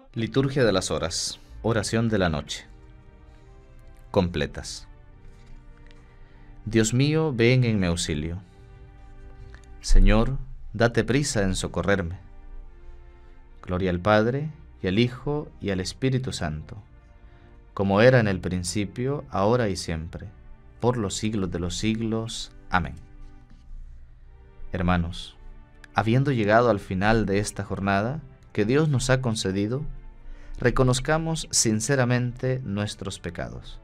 Liturgia de las horas. Oración de la noche. Completas. Dios mío, ven en mi auxilio. Señor, date prisa en socorrerme. Gloria al Padre, y al Hijo, y al Espíritu Santo, como era en el principio, ahora y siempre, por los siglos de los siglos. Amén. Hermanos, habiendo llegado al final de esta jornada que Dios nos ha concedido, reconozcamos sinceramente nuestros pecados.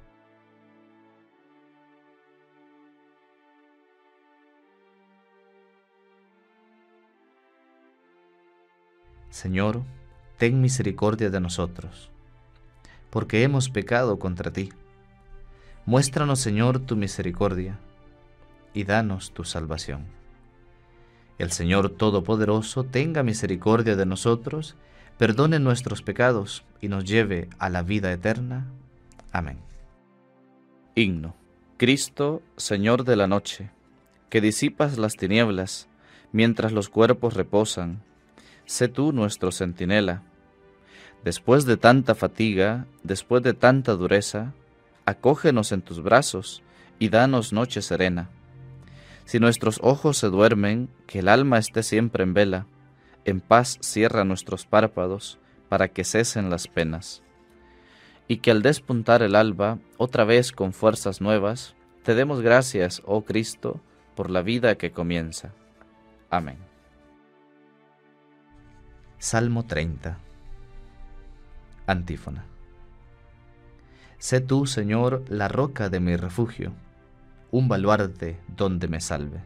Señor, ten misericordia de nosotros, porque hemos pecado contra ti. Muéstranos, Señor, tu misericordia, y danos tu salvación. El Señor Todopoderoso tenga misericordia de nosotros, perdone nuestros pecados y nos lleve a la vida eterna. Amén. Himno. Cristo, Señor de la noche, que disipas las tinieblas mientras los cuerpos reposan, sé tú nuestro centinela. Después de tanta fatiga, después de tanta dureza, acógenos en tus brazos y danos noche serena. Si nuestros ojos se duermen, que el alma esté siempre en vela, en paz cierra nuestros párpados para que cesen las penas. Y que al despuntar el alba, otra vez con fuerzas nuevas, te demos gracias, oh Cristo, por la vida que comienza. Amén. Salmo 30. Antífona. Sé tú, Señor, la roca de mi refugio, un baluarte donde me salve.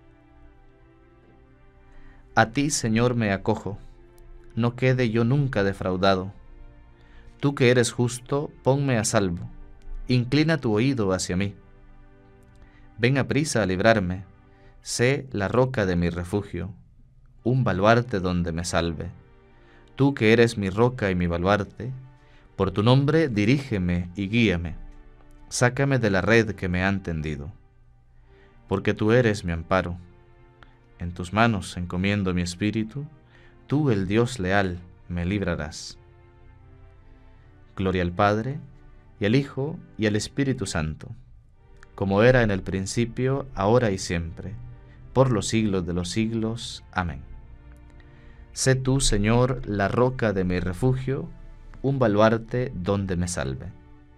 A ti, Señor, me acojo, no quede yo nunca defraudado. Tú que eres justo, ponme a salvo, inclina tu oído hacia mí. Ven aprisa a librarme, sé la roca de mi refugio, un baluarte donde me salve. Tú que eres mi roca y mi baluarte, por tu nombre dirígeme y guíame, sácame de la red que me han tendido. Porque tú eres mi amparo, en tus manos encomiendo mi espíritu, tú, el Dios leal, me librarás. Gloria al Padre, y al Hijo, y al Espíritu Santo, como era en el principio, ahora y siempre, por los siglos de los siglos. Amén. Sé tú, Señor, la roca de mi refugio, un baluarte donde me salve.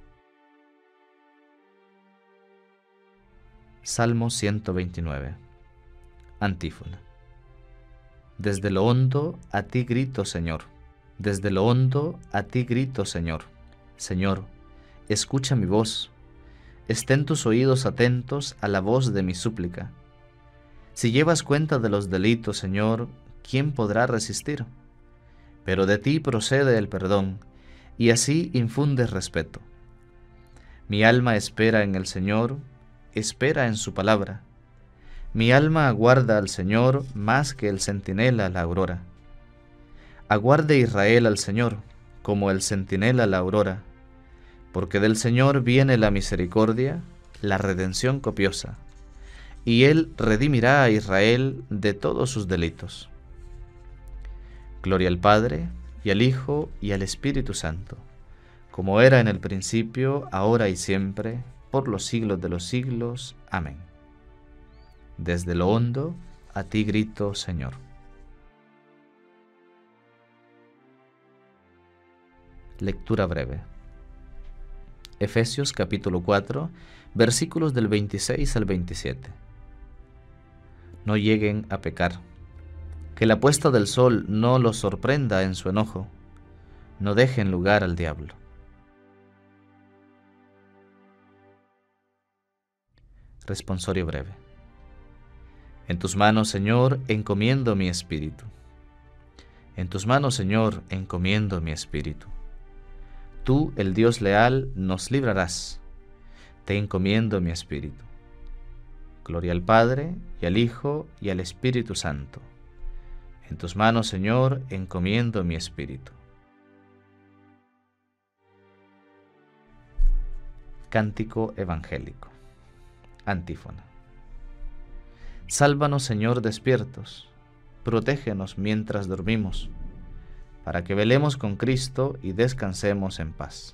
Salmo 129. Antífona. Desde lo hondo a ti grito, Señor. Desde lo hondo a ti grito, Señor. Señor, escucha mi voz. Estén tus oídos atentos a la voz de mi súplica. Si llevas cuenta de los delitos, Señor, ¿quién podrá resistir? Pero de ti procede el perdón, y así infundes respeto. Mi alma espera en el Señor, espera en su palabra. Mi alma aguarda al Señor más que el centinela la aurora. Aguarde Israel al Señor, como el centinela la aurora, porque del Señor viene la misericordia, la redención copiosa, y Él redimirá a Israel de todos sus delitos. Gloria al Padre, y al Hijo, y al Espíritu Santo, como era en el principio, ahora y siempre, por los siglos de los siglos. Amén. Desde lo hondo, a ti grito, Señor. Lectura breve. Efesios capítulo 4, versículos del 26 al 27. No lleguen a pecar. Que la puesta del sol no los sorprenda en su enojo. No dejen lugar al diablo. Responsorio breve. En tus manos, Señor, encomiendo mi espíritu. En tus manos, Señor, encomiendo mi espíritu. Tú, el Dios leal, nos librarás. Te encomiendo mi espíritu. Gloria al Padre, y al Hijo, y al Espíritu Santo. En tus manos, Señor, encomiendo mi espíritu. Cántico evangélico. Antífona. Sálvanos, Señor, despiertos, protégenos mientras dormimos, para que velemos con Cristo y descansemos en paz.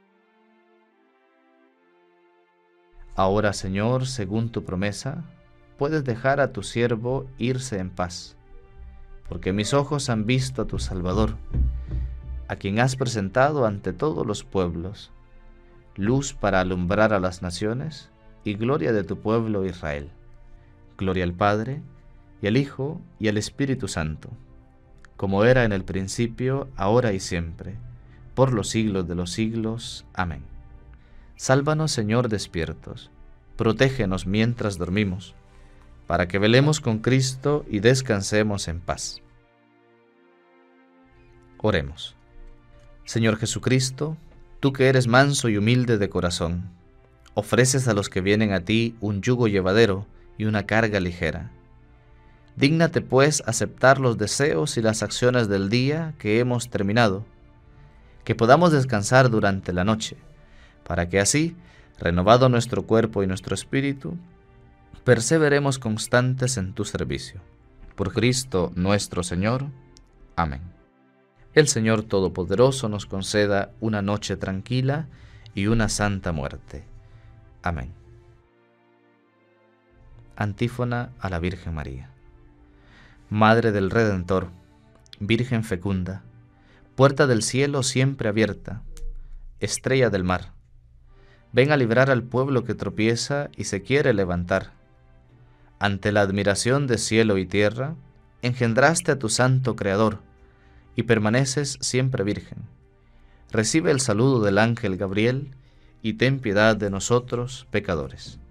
Ahora, Señor, según tu promesa, puedes dejar a tu siervo irse en paz, porque mis ojos han visto a tu Salvador, a quien has presentado ante todos los pueblos, luz para alumbrar a las naciones y gloria de tu pueblo Israel. Gloria al Padre, y al Hijo, y al Espíritu Santo, como era en el principio, ahora y siempre, por los siglos de los siglos. Amén. Sálvanos, Señor, despiertos, protégenos mientras dormimos, para que velemos con Cristo y descansemos en paz. Oremos. Señor Jesucristo, tú que eres manso y humilde de corazón, ofreces a los que vienen a ti un yugo llevadero y una carga ligera. Dígnate, pues, aceptar los deseos y las acciones del día que hemos terminado, que podamos descansar durante la noche, para que así, renovado nuestro cuerpo y nuestro espíritu, perseveremos constantes en tu servicio. Por Cristo nuestro Señor. Amén. El Señor Todopoderoso nos conceda una noche tranquila y una santa muerte. Amén. Antífona a la Virgen María. Madre del Redentor, Virgen fecunda, puerta del cielo siempre abierta, estrella del mar, ven a librar al pueblo que tropieza y se quiere levantar. Ante la admiración de cielo y tierra, engendraste a tu santo Creador, y permaneces siempre virgen. Recibe el saludo del ángel Gabriel, y ten piedad de nosotros, pecadores.